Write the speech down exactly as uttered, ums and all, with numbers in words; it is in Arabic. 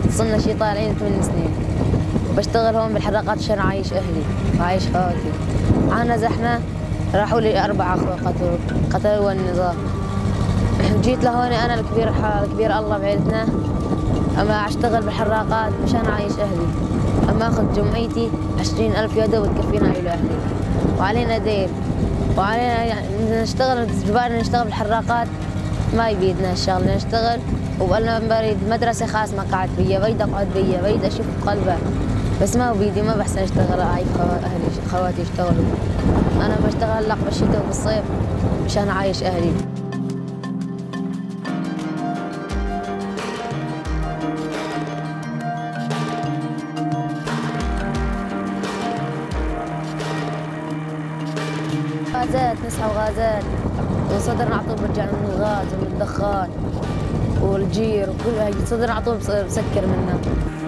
صرنا شي طالعين ثمان سنين، بشتغل هون بالحراقات عشان أعيش أهلي وأعيش خواتي. عنا زحمة، راحوا لي أربعة أخوة قتلوا قتلوا النظام. جيت لهون أنا الكبير الكبير الله بعيلتنا، أما أشتغل بالحراقات مشان أعيش أهلي، أما أخذ جمعيتي عشرين ألف يا دوب تكفينا أنا وأهلي، وعلينا دين، وعلينا يعني نشتغل إجباري نشتغل بالحراقات، ما يبيدنا الشغل نشتغل. وأنا بريد مدرسة خاص ما قعدت بيا، بريد أقعد بيا، بريد أشوف قلبه، بس ما بيدي، ما بحسن أشتغل أعيش أهلي خواتي يشتغلوا. أنا بشتغل لق بالشتاء وبالصيف مشان أعيش أهلي. غازات نسعى وغازات، وصدرنا على طول برجع من الغاز ومن الدخان والجير وكل هاي، صدرنا على طول بسكر منها.